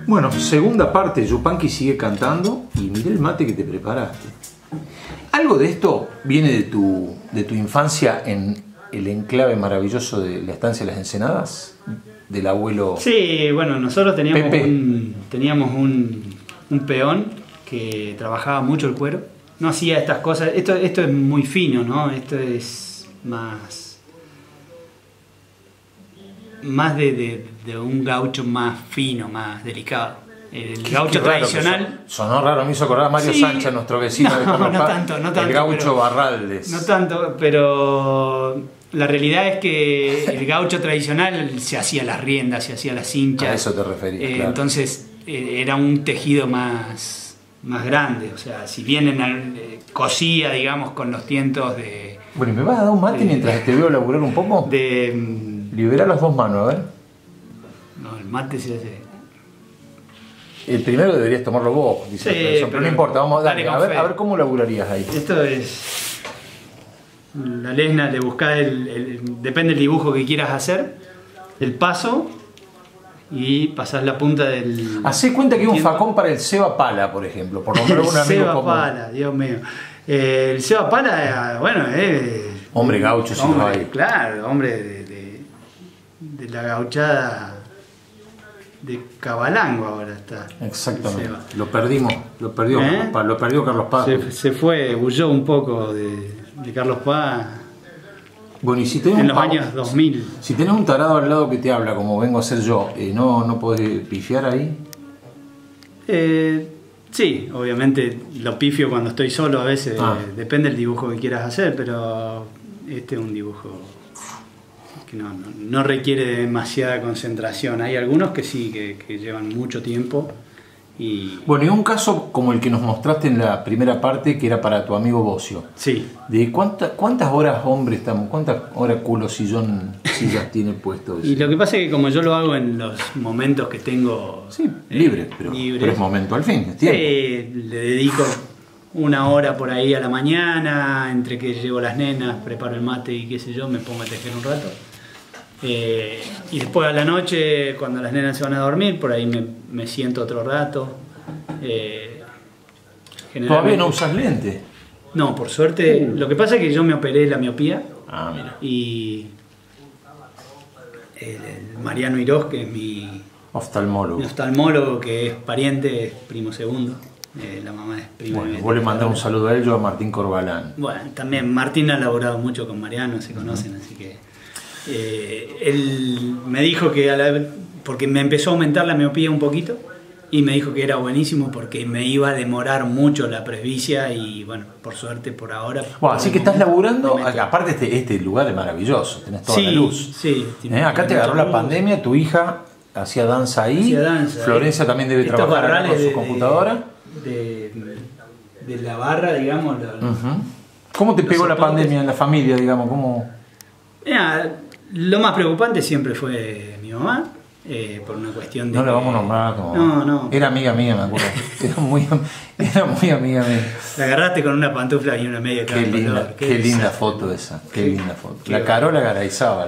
Bueno, segunda parte, Yupanqui sigue cantando y mirá el mate que te preparaste. ¿Algo de esto viene de tu infancia en el enclave maravilloso de la estancia de las Ensenadas? Del abuelo... Sí, bueno, nosotros teníamos Pepe. un peón que trabajaba mucho el cuero. No hacía estas cosas, esto es muy fino, ¿no? Esto es más de un gaucho más fino, más delicado. El gaucho tradicional... Sonó raro, me hizo acordar a Mario Sánchez, nuestro vecino de Carlos Paz. No tanto. El gaucho pero, Barraldes. No tanto, pero la realidad es que el gaucho tradicional se hacía las riendas, se hacía las cinchas. A eso te referías, claro. Entonces era un tejido más grande. O sea, si bien cosía, digamos, con los tientos de... Bueno, ¿y me vas a dar un mate mientras te veo laburar un poco? Libera las dos manos, a ver. No, el mate se hace... El primero deberías tomarlo vos, dice el profesor, pero no importa, vamos a darle. A ver cómo laburarías ahí. Esto es... La lesna, le buscás depende del dibujo que quieras hacer, el paso, y pasás la punta del... Hacé cuenta que hay un facón para el Seba Pala, por ejemplo, por nombrar un amigo Seba común. Pala, Dios mío. El Seba Pala, bueno, hombre gaucho, si no hay. Claro, hombre de la gauchada de Cabalango ahora está. Exactamente. Lo perdió Carlos Paz. Se fue, huyó un poco de Carlos Paz. Bueno, y si tenés en los años 2000. Si tenés un tarado al lado que te habla, como vengo a hacer yo, ¿no podés pifiar ahí? Sí, obviamente lo pifio cuando estoy solo a veces, depende del dibujo que quieras hacer, pero este es un dibujo que no requiere de demasiada concentración. Hay algunos que sí, que llevan mucho tiempo. Bueno, y un caso como el que nos mostraste en la primera parte, que era para tu amigo Bocio. Sí. ¿De cuántas horas hombre estamos? ¿Cuántas horas culo sillas tiene puesto eso? Y lo que pasa es que como yo lo hago en los momentos que tengo... Sí, libre, pero es momento al fin, es tiempo. Le dedico una hora por ahí a la mañana, entre que llevo las nenas, preparo el mate y qué sé yo, me pongo a tejer un rato. Y después a la noche, cuando las nenas se van a dormir, por ahí me siento otro rato. ¿Todavía no usas lentes? No, por suerte. Lo que pasa es que yo me operé la miopía. Ah, mira. Y el Mariano Iroz, que es mi oftalmólogo, que es pariente, es primo segundo. La mamá es prima. Bueno, vos le mandás un saludo a él, yo a Martín Corbalán. Bueno, también Martín ha laborado mucho con Mariano, se conocen, así que... él me dijo que porque me empezó a aumentar la miopía un poquito y me dijo que era buenísimo porque me iba a demorar mucho la presbicia y bueno, por suerte por ahora. Bueno, así que estás laburando, aparte este lugar es maravilloso, tenés toda la luz. Sí, acá te agarró la pandemia, tu hija hacía danza ahí, Florencia también debe trabajar con su computadora. De la barra, digamos. ¿Cómo te pegó la pandemia en la familia, digamos? Mira, lo más preocupante siempre fue mi mamá, por una cuestión de... No la vamos a nombrar como... No. Era amiga mía, me acuerdo. Era muy amiga mía. La agarraste con una pantufla y una media Qué linda foto esa, qué linda foto. La Carola Garayzábal.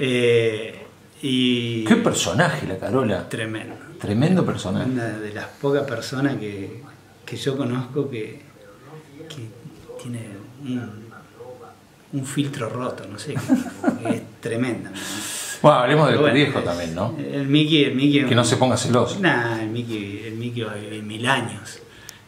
Qué personaje la Carola. Tremendo personaje. Una de las pocas personas que yo conozco que tiene un filtro roto, no sé, es tremenda. Bueno, hablemos de tu viejo también, ¿no? El Mickey que no se ponga celoso. Nah, el Mickey va a vivir 1000 años.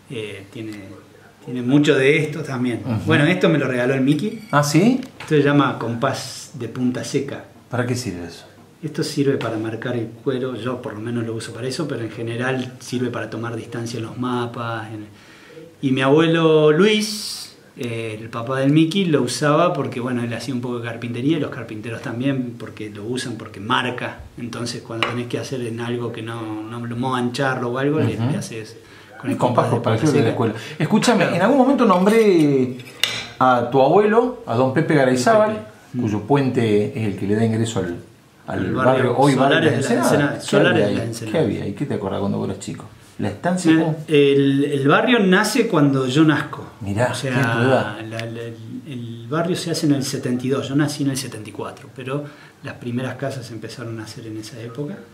Tiene mucho de esto también. Bueno, esto me lo regaló el Mickey. ¿Ah, sí? Esto se llama compás de punta seca. ¿Para qué sirve eso? Esto sirve para marcar el cuero, yo por lo menos lo uso para eso, pero en general sirve para tomar distancia en los mapas. Y mi abuelo Luis, el papá del Mickey, lo usaba porque bueno, él hacía un poco de carpintería y los carpinteros también porque lo usan, porque marca. Entonces cuando tenés que hacer en algo que no lo mancharlo o algo, le haces con el compás para que de la escuela. Escúchame, en algún momento nombré a tu abuelo, a don Pepe Garayzábal, cuyo puente es el que le da ingreso al barrio hoy Solares de las Ensenadas. ¿Qué había ahí? ¿Qué te acordás cuando vos eras chico? ¿La estancia? El barrio nace cuando yo nazco. Mirá, o sea, el barrio se hace en el 72, yo nací en el 74, pero las primeras casas empezaron a hacer en esa época.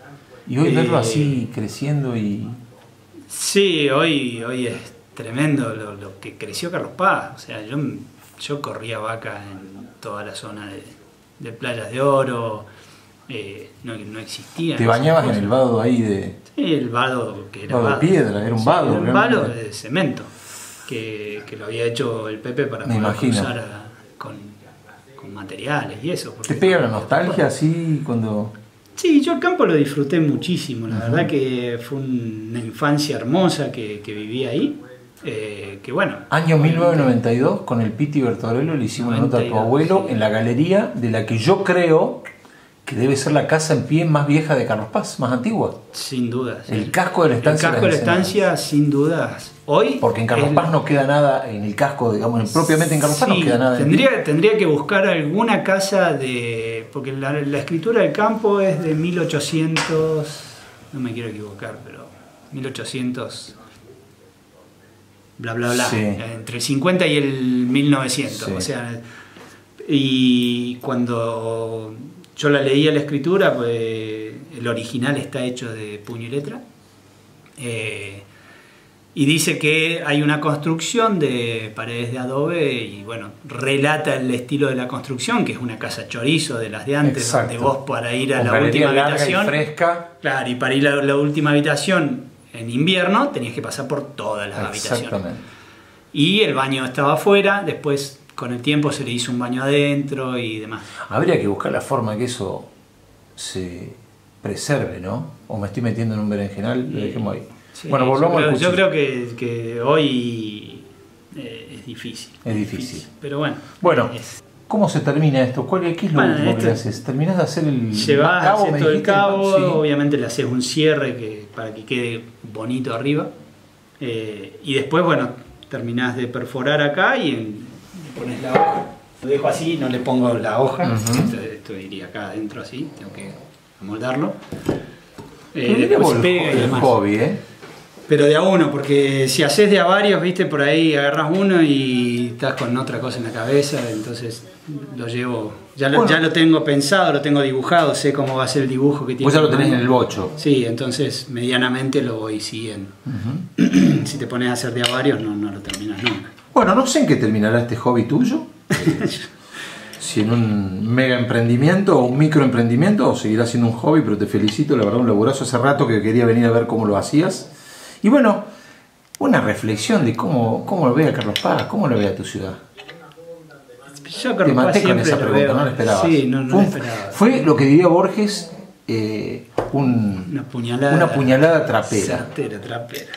Y hoy verlo así creciendo y... Sí, hoy es tremendo lo que creció Carlos Paz. O sea, yo corría vaca en toda la zona de Playas de Oro, no existía. ¿Te bañabas en el vado ahí de...? Sí, el vado que era vado de piedra, era un vado. Era un vado de cemento, que lo había hecho el Pepe para poder cruzar con materiales y eso. ¿Te pega la nostalgia así cuando...? Sí, yo el campo lo disfruté muchísimo, la verdad que fue una infancia hermosa que viví ahí, que bueno. Año 1992, con el Piti Bertorello le hicimos una nota a tu abuelo, sí, en la galería de la que yo creo que debe ser la casa en pie más vieja de Carlos Paz, más antigua. Sin duda. Sí. El casco de la estancia. El casco de la estancia, sin dudas. Hoy, porque en Carlos Paz no queda nada, en el casco, digamos, propiamente en Carlos Paz no queda nada. Tendría que buscar alguna casa de... Porque la escritura del campo es de 1800... No me quiero equivocar, pero 1800... Bla, bla, bla. Sí. Entre el 50 y el 1900. Sí. O sea, y cuando yo la leía la escritura, pues el original está hecho de puño y letra. Y dice que hay una construcción de paredes de adobe y bueno, relata el estilo de la construcción, que es una casa chorizo de las de antes. Exacto. Donde vos para ir a la última habitación, y fresca. Claro, y para ir a la última habitación en invierno tenías que pasar por todas las habitaciones. Y el baño estaba afuera, después con el tiempo se le hizo un baño adentro y demás. Habría que buscar la forma que eso se preserve, ¿no? O me estoy metiendo en un berenjenal, lo dejemos ahí. Sí, bueno, volvamos al cuchillo. Yo creo que hoy es difícil. Es difícil. Pero bueno. Bueno, ¿cómo se termina esto? ¿Qué es lo último que le haces? ¿Terminás de hacer el cabo? Llevas todo el cabo, sí. Obviamente le haces un cierre para que quede bonito arriba. Y después, bueno, terminás de perforar acá y le pones la hoja. Lo dejo así, no le pongo la hoja. Esto iría acá adentro así, tengo que amoldarlo. Después pega y demás. Hobby, Pero de a uno, porque si haces de a varios, viste, por ahí agarras uno y estás con otra cosa en la cabeza, entonces lo llevo, ya lo tengo pensado, lo tengo dibujado, sé cómo va a ser el dibujo que tiene. Pues ya lo tenés en el bocho. Sí, entonces medianamente lo voy siguiendo. Si te pones a hacer de a varios, no lo terminas nunca. Bueno, no sé en qué terminará este hobby tuyo. Si en un mega emprendimiento o un micro emprendimiento, o seguirá siendo un hobby, pero te felicito, la verdad, un laburazo. Hace rato que quería venir a ver cómo lo hacías. Y bueno, una reflexión de cómo lo ve a Carlos Paz, cómo lo ve a tu ciudad. Yo Carlos Paz siempre con esa pregunta, veo. No la esperabas. Sí, no esperaba. Fue lo que diría Borges, una puñalada trapera. Trapera.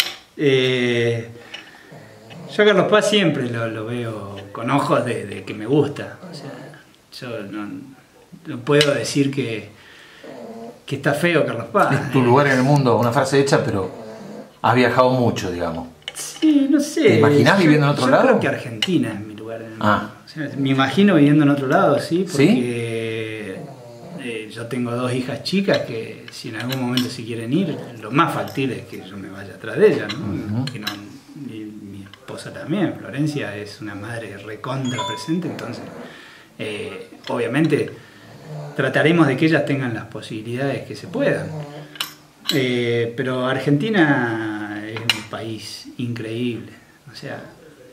Yo a Carlos Paz siempre lo veo con ojos de que me gusta. O sea, yo no puedo decir que está feo Carlos Paz. Es tu lugar en el mundo, una frase hecha, pero has viajado mucho, digamos. Sí, no sé. ¿Te imaginás viviendo en otro lado? Yo creo que Argentina es mi lugar en el mundo. O sea, me imagino viviendo en otro lado, sí, porque yo tengo 2 hijas chicas que si en algún momento se quieren ir, lo más factible es que yo me vaya atrás de ellas, ¿no? Que no, mi esposa también, Florencia es una madre recontra presente, entonces obviamente trataremos de que ellas tengan las posibilidades que se puedan. Pero Argentina es un país increíble, o sea,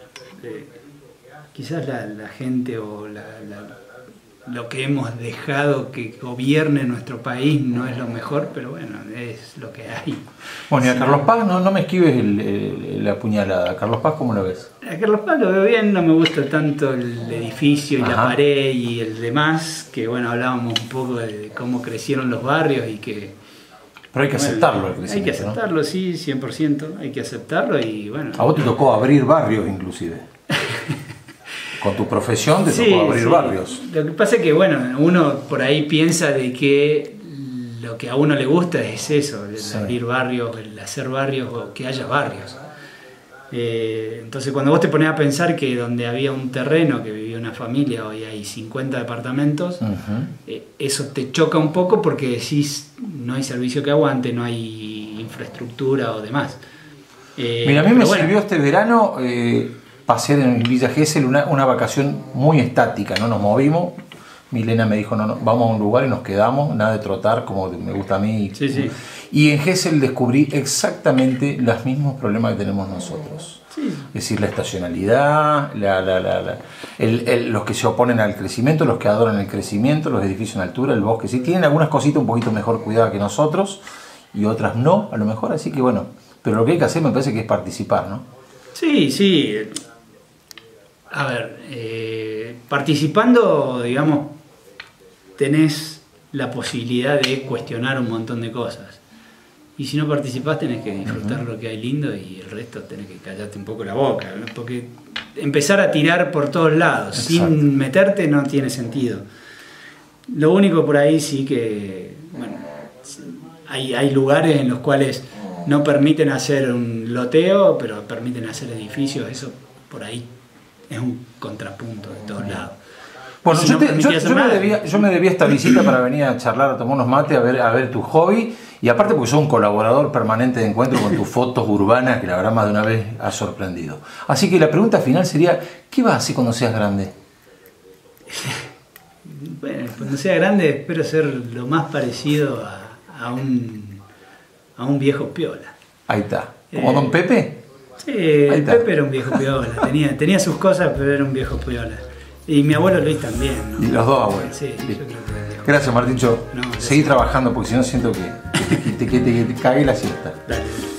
quizás la gente o lo que hemos dejado que gobierne nuestro país no es lo mejor, pero bueno, es lo que hay. Bueno, y a Carlos Paz no me esquives la puñalada. ¿A Carlos Paz cómo lo ves? A Carlos Paz lo veo bien, no me gusta tanto el edificio y la pared y el demás, que bueno, hablábamos un poco de cómo crecieron los barrios y que... Pero hay que aceptarlo el crecimiento, hay que aceptarlo, ¿no? Sí, 100%, hay que aceptarlo y bueno... A vos te tocó abrir barrios inclusive. Con tu profesión te tocó abrir barrios. Lo que pasa es que, bueno, uno por ahí piensa de que lo que a uno le gusta es eso, el abrir barrios, el hacer barrios o que haya barrios. Entonces cuando vos te pones a pensar que donde había un terreno que vivía una familia, hoy hay 50 departamentos, eso te choca un poco porque decís, no hay servicio que aguante, no hay infraestructura o demás. Mira, a mí me sirvió este verano... pasear en Villa Gesell, una vacación muy estática, no nos movimos, Milena me dijo, no, vamos a un lugar y nos quedamos, nada de trotar como me gusta a mí. Sí, sí. Y en Gesell descubrí exactamente los mismos problemas que tenemos nosotros. Sí. Es decir, la estacionalidad, los que se oponen al crecimiento, los que adoran el crecimiento, los edificios en altura, el bosque. Sí, tienen algunas cositas un poquito mejor cuidadas que nosotros y otras no, a lo mejor. Así que bueno, pero lo que hay que hacer me parece que es participar, ¿no? Sí, sí. A ver, participando, digamos, tenés la posibilidad de cuestionar un montón de cosas. Y si no participás tenés que disfrutar lo que hay lindo y el resto tenés que callarte un poco la boca, ¿no? Porque empezar a tirar por todos lados sin meterte no tiene sentido. Lo único por ahí sí que, bueno, hay lugares en los cuales no permiten hacer un loteo, pero permiten hacer edificios, eso por ahí es un contrapunto de todos lados. Bueno, yo me debía esta visita para venir a charlar, a tomar unos mates, a ver tu hobby, y aparte porque sos un colaborador permanente de Encuentro con tus fotos urbanas, que la verdad más de una vez has sorprendido. Así que la pregunta final sería, ¿qué vas a hacer cuando seas grande? Bueno, cuando sea grande espero ser lo más parecido a un viejo piola. Ahí está. ¿Como Don Pepe? Sí, Pepe era un viejo piola, tenía sus cosas, pero era un viejo piola. Y mi abuelo Luis también, ¿no? Y los dos abuelos. Sí, yo creo que gracias, Martincho. Seguí trabajando porque si no siento que te cague la siesta. Dale.